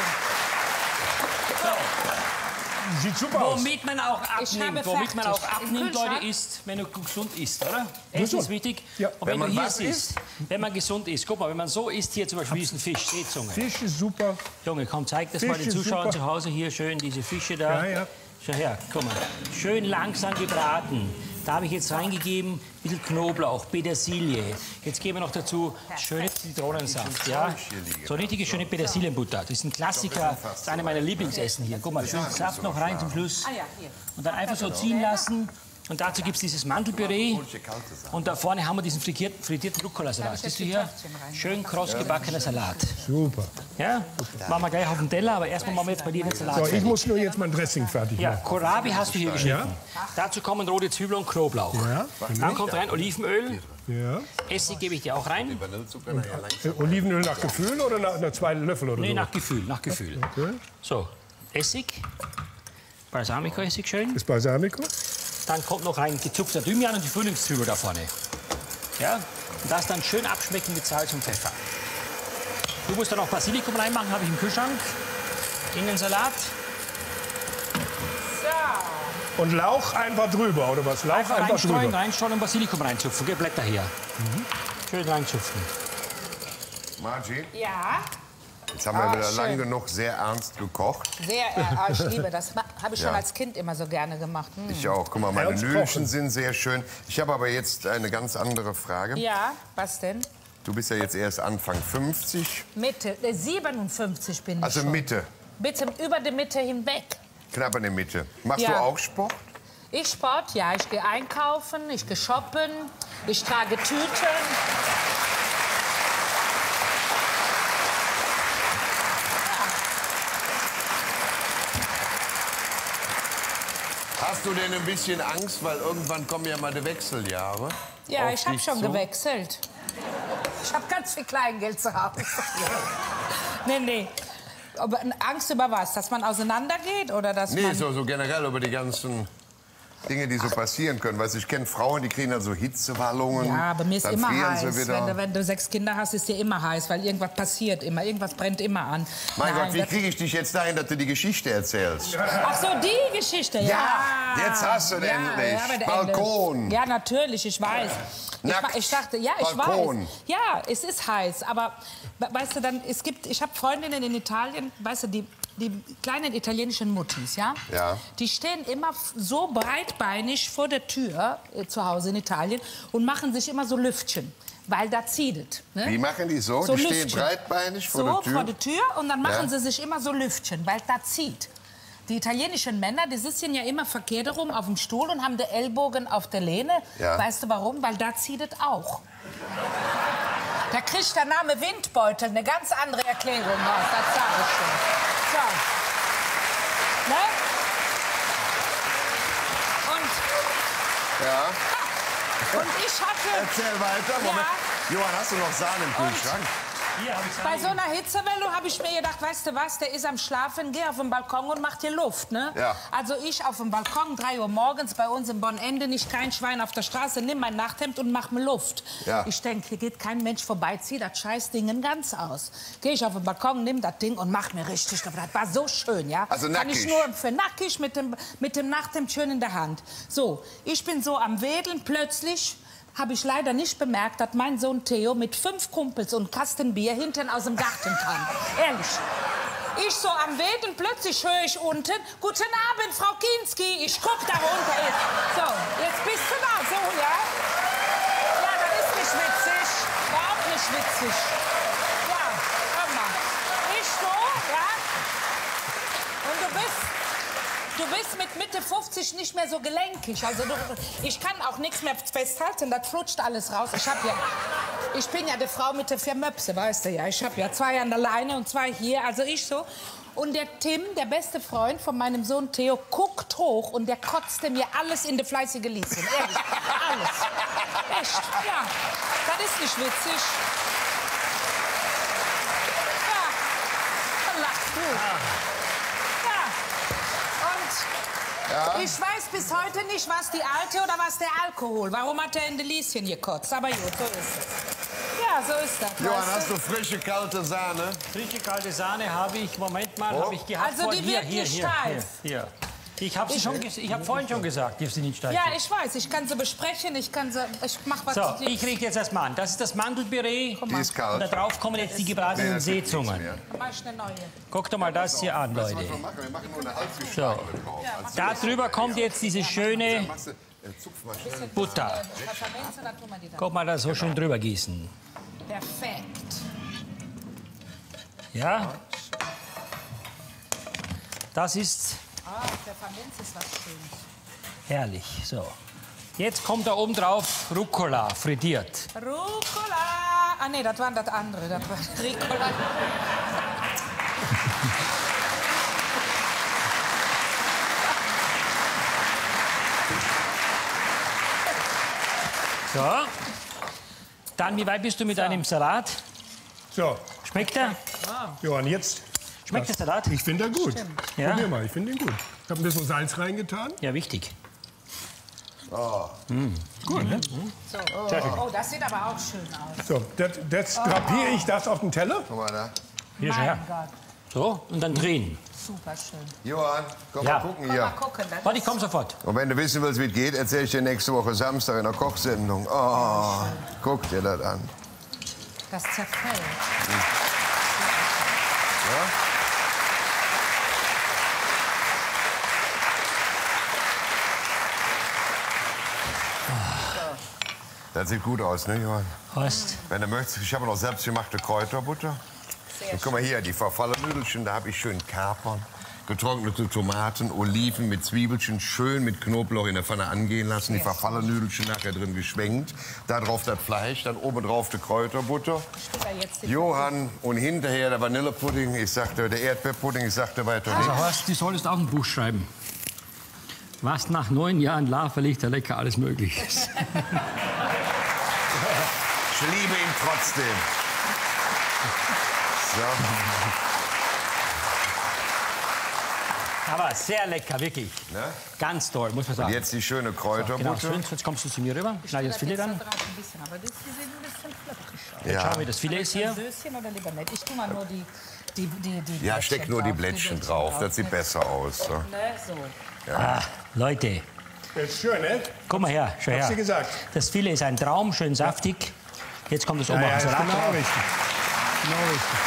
Sieht super aus. Womit man auch Ich abnimmt, habe womit man auch fertig. Im abnimmt, Kühlschrank? Leute, ist, wenn du gesund isst, oder? Essen Gesund. ist wichtig. Ja. Und wenn, Wenn man du hier was isst, wenn man gesund isst, guck mal, wenn man so isst, hier zum Beispiel diesen Fisch, Seezunge. Fisch ist super. Junge, komm, zeig das Fisch mal den ist Zuschauern super. zu Hause hier schön, diese Fische da. Ja, ja. Schau her, guck mal. Schön langsam gebraten. Da habe ich jetzt reingegeben, ein bisschen Knoblauch, Petersilie. Jetzt geben wir noch dazu schöne Zitronensaft. Ja? So richtige schöne Petersilienbutter. Das ist ein Klassiker, das ist eine meiner Lieblingsessen hier. Guck mal, schön Saft noch rein zum Schluss. Ah ja, hier. Und dann einfach so ziehen lassen. Und dazu gibt es dieses Mandelpüree. Und da vorne haben wir diesen frittierten, frittierten Rucola-Salat. Siehst du hier? Schön kross gebackener Salat. Super. Ja? Machen wir gleich auf den Teller, aber erstmal machen wir jetzt bei dir den Salat. So, ich fertig. muss nur jetzt mein Dressing fertig Ja, machen. Kohlrabi hast du hier geschnitten. Ja. Dazu kommen rote Zwiebeln und Knoblauch. Ja. Dann kommt rein Olivenöl. Ja. Essig gebe ich dir auch rein. Äh, Olivenöl nach Gefühl oder nach, nach zwei Löffel oder Nee, so? nach Gefühl, nach Gefühl. Okay. So, Essig. Balsamico-Essig schön. Das Balsamico. Dann kommt noch rein gezupfter Thymian und die Frühlingszwiebel da vorne. Ja? Und das dann schön abschmecken mit Salz und Pfeffer. Du musst dann auch Basilikum reinmachen, habe ich im Kühlschrank. In den Salat. Und Lauch einfach drüber, oder was? Lauch Einfach einfach, reinstreuen, drüber. reinstreuen und Basilikum reinzupfen. Geh Blätter her. Schön reinzupfen. Margie, Ja, jetzt haben wir Ah, wieder schön. lang genug sehr ernst gekocht. sehr, äh, ah, ich liebe das. Ma- Habe ich schon Ja. als Kind immer so gerne gemacht. Hm. Ich auch. Guck mal, meine uns Löchen kochen. sind sehr schön. Ich habe aber jetzt eine ganz andere Frage. Ja, was denn? Du bist ja jetzt erst Anfang fünfzig, Mitte, äh, siebenundfünfzig bin ich also schon. Mitte, Bitte über die Mitte hinweg. knapp an der Mitte. Machst Ja. du auch Sport? Ich Sport, ja, ich gehe einkaufen, ich gehe shoppen, ich trage Tüten. Hast du denn ein bisschen Angst, weil irgendwann kommen ja mal die Wechseljahre? Ja, auf ich habe dich schon zu? gewechselt. Ich habe ganz viel Kleingeld zu Hause. nee, nee. Aber Angst über was? Dass man auseinandergeht oder dass Nee, man... so, so generell über die ganzen Dinge, die so passieren können. Weißt, du, ich kenne Frauen, die kriegen dann so Hitzewallungen. Ja, aber mir ist dann immer frieren heiß. sie wieder. Wenn du, wenn du sechs Kinder hast, ist dir immer heiß, weil irgendwas passiert immer. Irgendwas brennt immer an. Mein Nein, Gott, wie das- kriege ich dich jetzt dahin, dass du die Geschichte erzählst? Ach so, die Geschichte, ja. Ja, jetzt hast du den endlich. aber der Balkon. Ende. Ja, natürlich, ich weiß. Ich, Nackt. ma- ich dachte, ja, ich Balkon. weiß. Ja, es ist heiß, aber we- weißt du, dann, es gibt, ich habe Freundinnen in Italien, weißt du, die, die kleinen italienischen Muttis, ja? Ja. Die stehen immer f- so breitbeinig vor der Tür äh, zu Hause in Italien und machen sich immer so Lüftchen, weil da zieht es. Ne? Wie machen die so? So die stehen Lüftchen. breitbeinig vor so, der Tür? vor der Tür und dann machen Ja. sie sich immer so Lüftchen, weil da zieht. Die italienischen Männer, die sitzen ja immer verkehrt rum auf dem Stuhl und haben den Ellbogen auf der Lehne. Ja. Weißt du warum? Weil da zieht es auch. Da kriegt der Name Windbeutel eine ganz andere Erklärung raus, das sage ich schon. So. Ne? Und, Ja. und ich hatte... Erzähl weiter. Moment. Ja. Johann, hast du noch Sahne im Kühlschrank? Hier habe ich Bei so einer Hitzewelle habe ich mir gedacht, weißt du was, der ist am Schlafen, geh auf den Balkon und mach dir Luft, ne? Ja. Also ich auf dem Balkon, drei Uhr morgens, bei uns im Bonn-Ende, nicht kein Schwein auf der Straße, nimm mein Nachthemd und mach mir Luft. Ja. Ich denke, hier geht kein Mensch vorbei, zieh das Scheißding ganz aus. Geh ich auf den Balkon, nimm das Ding und mach mir richtig, das war so schön, ja? Also Kann ich nackig. nur für nackig mit dem, mit dem Nachthemd schön in der Hand. So, ich bin so am Wedeln, plötzlich habe ich leider nicht bemerkt, dass mein Sohn Theo mit fünf Kumpels und Kasten Bier hinten aus dem Garten kam. Ehrlich. Ich so am Weg und plötzlich höre ich unten, guten Abend, Frau Kinski. Ich guck da runter. Jetzt. So, jetzt bist du da, so, ja? Ja, das ist nicht witzig. Überhaupt nicht witzig. Ja, hör mal. Ich so, ja? Und du bist... Du bist mit Mitte fünfzig nicht mehr so gelenkig. Also du, ich kann auch nichts mehr festhalten, das flutscht alles raus. Ich hab ja, ich bin ja die Frau mit der vier Möpse, weißt du ja. Ich habe ja zwei an der Leine und zwei hier, also ich so. Und der Tim, der beste Freund von meinem Sohn Theo, guckt hoch und der kotzte mir alles in die fleißige Lieschen. Ehrlich, alles. Echt, ja. Das ist nicht witzig. Ja, dann lachst du. Ja. Ich weiß bis heute nicht, was die Alte oder was der Alkohol. Warum hat er in die Lieschen gekotzt? Aber gut, so ist es. Ja, so ist das. Johann, weißt hast du frische, kalte Sahne? Frische kalte Sahne habe ich, Moment mal, Oh. habe ich gehabt. Also vor- die hier, wird hier, nicht hier, steif. hier, hier. Ich habe sie schon, ges- ich habe vorhin schon gesagt, dass sie nicht steif Ja, ist. ich weiß. Ich kann sie besprechen. Ich kann sie. Ich mach was. So, ich richte jetzt erstmal an. Das ist das Mandelpüree. Die ist Und kalt. da drauf kommen jetzt die gebratenen das gibt nichts Seezungen. mehr. Mach ich eine neue. Guckt doch mal das hier an, Was Leute. wir machen, wir machen nur eine halbe So. drauf. Da drüber kommt jetzt diese schöne Machst du, äh, zupf mal schnell. Butter. Pfefferminz und dann tun wir die da. Guck mal, da so schön drüber gießen. Perfekt. Ja? Das ist Ah, Pfefferminz ist was Schönes. herrlich. So. Jetzt kommt da oben drauf Rucola, frittiert. Rucola. Ah, nee, das war das andere. Das war Ricola. So. Dann, wie weit bist du mit deinem Salat? So, Schmeckt er? Johann, jetzt. Schmeckt der Salat? Ich finde er gut. Ja? Probier mal, ich finde ihn gut. Ich habe ein bisschen Salz reingetan. Ja, wichtig. Gut, ne? So. Oh, das sieht aber auch schön aus. So, das, das drapiere ich das auf den Teller. Guck mal da. Hier, schau her. Mein Gott, So, und dann drehen. super schön. Johann, komm Ja. mal gucken Komm mal hier. gucken. Das Warte, ich ist- komme sofort. Und wenn du wissen willst, wie es geht, erzähle ich dir nächste Woche Samstag in der Kochsendung. Oh, guck dir das an. Das zerfällt. Das sieht gut aus, ne, Johann? Horst, Wenn du möchtest, ich habe noch selbstgemachte Kräuterbutter. Und guck mal hier, die Verfallernüdelchen, da habe ich schön Kapern, getrocknete Tomaten, Oliven mit Zwiebelchen, schön mit Knoblauch in der Pfanne angehen lassen. Die Verfallernüdelchen nachher drin geschwenkt. Da drauf das Fleisch, dann oben drauf die Kräuterbutter. Ich will da jetzt die- Johann und hinterher der Vanillepudding, ich sagte, der Erdbeerpudding, ich sagte weiter also nichts. Horst, du solltest auch ein Buch schreiben. Was nach neun Jahren Laferlichter lecker alles möglich ist. Ich liebe ihn trotzdem. So. Aber sehr lecker, wirklich. Ne? Ganz toll, muss man sagen. Jetzt die schöne Genau, Kräuterbutter. schön, jetzt kommst du zu mir rüber. Schneide das Filet dann. Ein bisschen, aber das hier sieht ein bisschen flöckig aus. Jetzt schauen wir, das Filet ist hier. Söschen oder lieber nicht? Ich tue mal nur die, die, die, die Ja, Blättchen steck nur die drauf, Blättchen drauf, das sieht ne? besser aus. So. Ne, so. Ah, Leute, Das ist schön, ne? komm mal her, schau Hab's dir her. gesagt. Das Filet ist ein Traum, schön saftig. Jetzt kommt das oben Ja, auf ja, den ist Salat genau drauf. richtig. Genau richtig.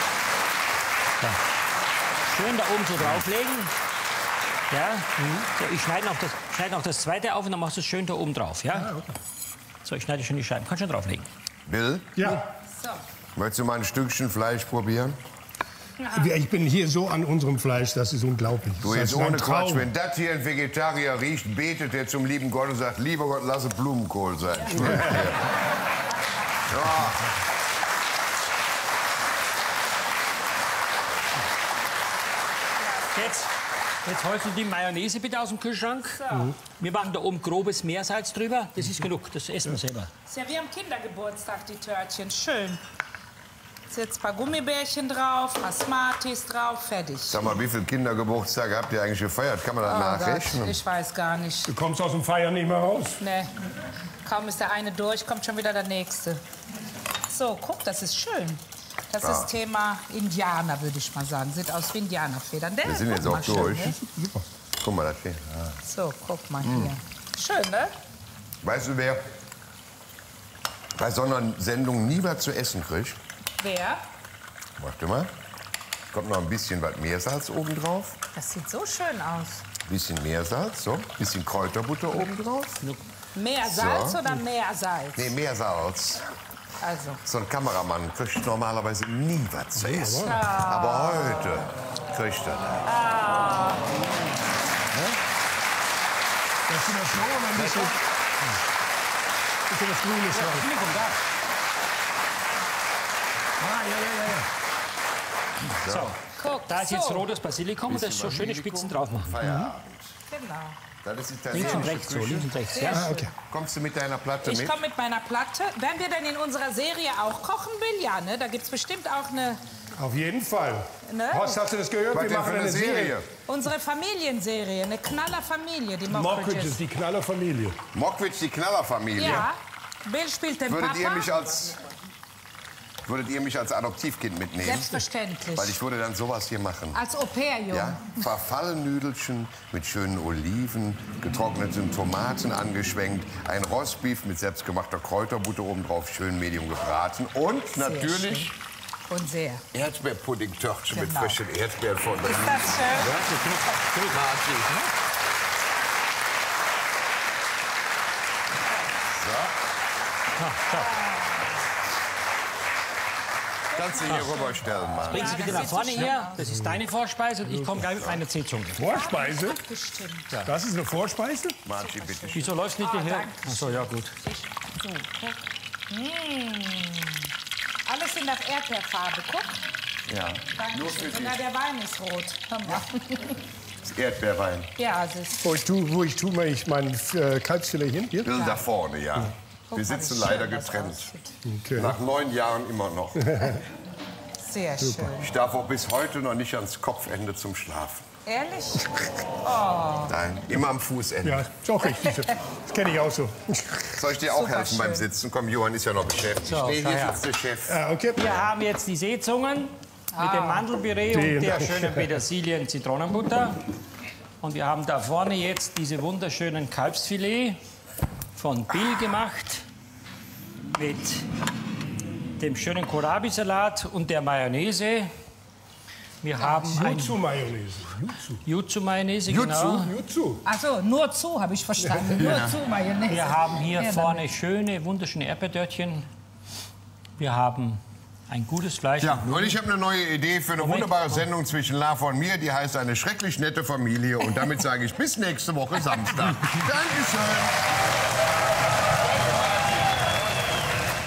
Schön da oben so drauflegen. Ja, so, ich schneide noch, das, schneide noch das zweite auf und dann machst du es schön da oben drauf. Ja? So, ich schneide schon die Scheiben. Kannst schon drauflegen. Bill, Ja, So. möchtest du mal ein Stückchen Fleisch probieren? ich bin hier so an unserem Fleisch, das ist unglaublich. Du, Das jetzt ist ein ohne Quatsch, Traum. wenn das hier ein Vegetarier riecht, betet er zum lieben Gott und sagt, lieber Gott, lass es Blumenkohl sein. Ich schwör's dir. Ja. Jetzt, jetzt holst du die Mayonnaise bitte aus dem Kühlschrank. So. Wir machen da oben grobes Meersalz drüber. Das ist genug, das essen wir selber. Ist ja wie am Kindergeburtstag, die Törtchen. Schön. Jetzt ein paar Gummibärchen drauf, ein paar Smarties drauf, fertig. Sag mal, wie viele Kindergeburtstage habt ihr eigentlich gefeiert? Kann man das Oh nachrechnen? Gott, ich weiß gar nicht. Du kommst aus dem Feiern nicht mehr raus. Nee. Kaum ist der eine durch, kommt schon wieder der nächste. So, guck, das ist schön. Das Ja. ist Thema Indianer, würde ich mal sagen. Sieht aus wie Indianerfedern. Der Wir sind guck jetzt mal auch schön, durch. ne? Guck mal, das hier. So, guck mal hier. Schön, ne? Weißt du, wer bei so einer Sendung nie was zu essen kriegt? Wer? Warte mal. Kommt noch ein bisschen was Meersalz oben drauf. Das sieht so schön aus. Bisschen Meersalz, so. Bisschen Kräuterbutter oben drauf. Mehr Salz So. oder mehr Salz? Nee, Meersalz. Also. So ein Kameramann kriegt normalerweise nie was zu essen. Aber heute kriegt er das. Ah. Das ist das so oder ein bisschen, bisschen was Grünes drauf. Ah, ja, ja, ja. So. Guck, Da ist jetzt so. rotes Basilikum und das so schöne Spitzen drauf machen. Feierabend. Genau. Das ist Links und italienische rechts, so, Küche. links und rechts. Ja. Ah, okay. Kommst du mit deiner Platte Ich mit? komme mit meiner Platte. Wenn wir denn in unserer Serie auch kochen will, ja, ne? Da gibt es bestimmt auch eine, Auf jeden Fall. Ne? Horst, hast du das gehört? Was Wir denn machen für eine Serie? unsere Familienserie, eine Knallerfamilie, die Mockridge Mockridges. ist die Knallerfamilie. Mokwitsch, die Knallerfamilie. Ja, Bill spielt den Würdet Papa. ihr mich als würdet ihr mich als Adoptivkind mitnehmen? Selbstverständlich. Weil ich würde dann sowas hier machen. Als Au-pair, Junge. Ja, Verfallennüdelchen mit schönen Oliven, getrockneten Tomaten angeschwenkt, ein Rostbeef mit selbstgemachter Kräuterbutter obendrauf, schön medium gebraten und natürlich Und sehr. Erdbeerpudding-Törtchen mit Genau. frischen Erdbeeren von der Ist das schön? Kannst du hier rüberstellen, Mann. Bring sie bitte nach vorne her. Das ist deine Vorspeise und ich komme gleich mit meiner Zehzunge. Vorspeise? Bestimmt. Das ist eine Vorspeise? Marci, bitte. Wieso läuft nicht hierher? Achso, ja gut. So, guck. Mmh. Alles in der Erdbeerfarbe, guck. Ja, Danke nur für schön. dich. Sogar der Wein ist rot. Hör mal. Das Erdbeerwein. Ja, es ist. Wo ich tue, wo ich tue mal ich mein äh, Kalbsfilet hin? Hier? Da vorne, ja. Wir Guck mal, sitzen wie leider schön das getrennt. aussieht. Okay. Nach neun Jahren immer noch. Sehr schön. Ich darf auch bis heute noch nicht ans Kopfende zum Schlafen. Ehrlich? Nein, immer am Fußende. Ja, ist auch richtig. Das kenne ich auch so. Soll ich dir auch Super helfen schön. beim Sitzen? Komm, Johann ist ja noch beschäftigt. So, nee, schau hier her. sitzt der Chef. Ah, okay. Wir haben jetzt die Seezungen mit dem Mandelpüree und Vielen der Dank. schönen Petersilien-Zitronenbutter. Und wir haben da vorne jetzt diese wunderschönen Kalbsfilet von Bill gemacht mit dem schönen Kohlrabi-Salat und der Mayonnaise. Wir haben ein Jutsu-Mayonnaise. Jutsu-Mayonnaise, genau. Jutsu. Achso, nur zu, habe ich verstanden. Nur zu Mayonnaise. Wir haben hier Ja, vorne schöne, wunderschöne Erdbeerdörtchen. Wir haben ein gutes Fleisch. Ja, und ich habe eine neue Idee für eine Moment. wunderbare Sendung zwischen Lava und mir. Die heißt Eine schrecklich nette Familie. Und damit sage ich bis nächste Woche Samstag. Dankeschön.